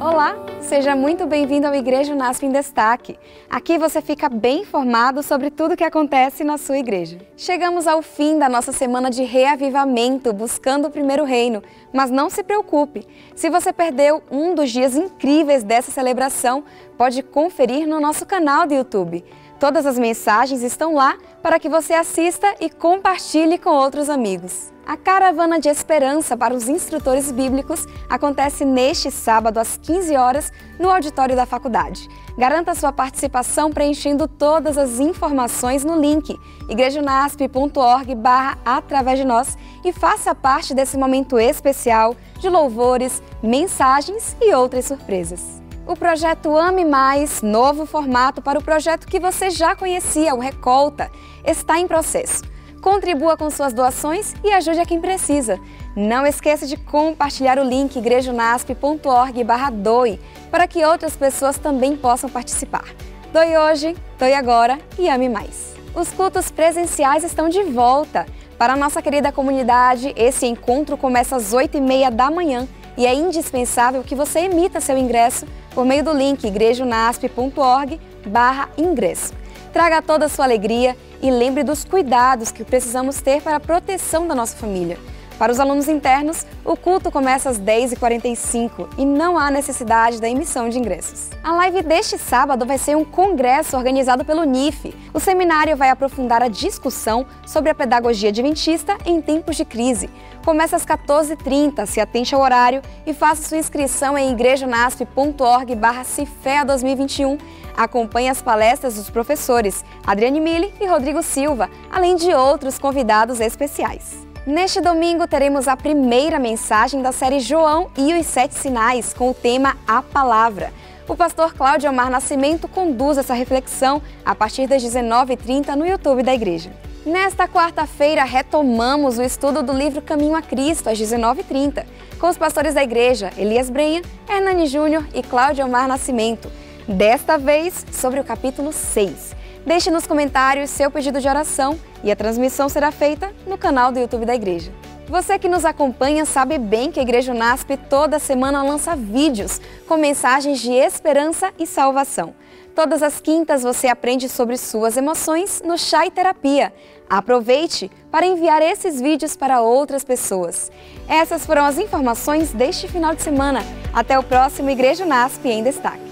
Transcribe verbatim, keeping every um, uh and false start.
Olá, seja muito bem-vindo ao Igreja Unasp em Destaque. Aqui você fica bem informado sobre tudo o que acontece na sua igreja. Chegamos ao fim da nossa semana de reavivamento, buscando o primeiro reino. Mas não se preocupe, se você perdeu um dos dias incríveis dessa celebração, pode conferir no nosso canal do YouTube. Todas as mensagens estão lá para que você assista e compartilhe com outros amigos. A Caravana de Esperança para os Instrutores Bíblicos acontece neste sábado às quinze horas no auditório da faculdade. Garanta sua participação preenchendo todas as informações no link igrejaunasp ponto org barra através de nós e faça parte desse momento especial de louvores, mensagens e outras surpresas. O projeto Ame Mais, novo formato para o projeto que você já conhecia, o Recolta, está em processo. Contribua com suas doações e ajude a quem precisa. Não esqueça de compartilhar o link igrejaunasp ponto org barra doe para que outras pessoas também possam participar. Doe hoje, doe agora e ame mais. Os cultos presenciais estão de volta. Para a nossa querida comunidade, esse encontro começa às oito e meia da manhã e é indispensável que você emita seu ingresso por meio do link igrejaunasp ponto org barra ingresso. Traga toda a sua alegria e lembre dos cuidados que precisamos ter para a proteção da nossa família. Para os alunos internos, o culto começa às dez e quarenta e cinco e não há necessidade da emissão de ingressos. A live deste sábado vai ser um congresso organizado pelo N I F. O seminário vai aprofundar a discussão sobre a pedagogia adventista em tempos de crise. Começa às quatorze e trinta, se atente ao horário e faça sua inscrição em igrejaunasp ponto org barra cifea dois mil e vinte e um. Acompanhe as palestras dos professores Adriane Mille e Rodrigo Silva, além de outros convidados especiais. Neste domingo teremos a primeira mensagem da série João e os Sete Sinais, com o tema A Palavra. O pastor Cláudio Omar Nascimento conduz essa reflexão a partir das dezenove e trinta no YouTube da igreja. Nesta quarta-feira, retomamos o estudo do livro Caminho a Cristo, às dezenove e trinta, com os pastores da igreja Elias Brenha, Hernani Júnior e Cláudio Omar Nascimento. Desta vez, sobre o capítulo seis. Deixe nos comentários seu pedido de oração e a transmissão será feita no canal do YouTube da igreja. Você que nos acompanha sabe bem que a Igreja Unasp toda semana lança vídeos com mensagens de esperança e salvação. Todas as quintas você aprende sobre suas emoções no Chá e Terapia. Aproveite para enviar esses vídeos para outras pessoas. Essas foram as informações deste final de semana. Até o próximo Igreja Unasp em Destaque.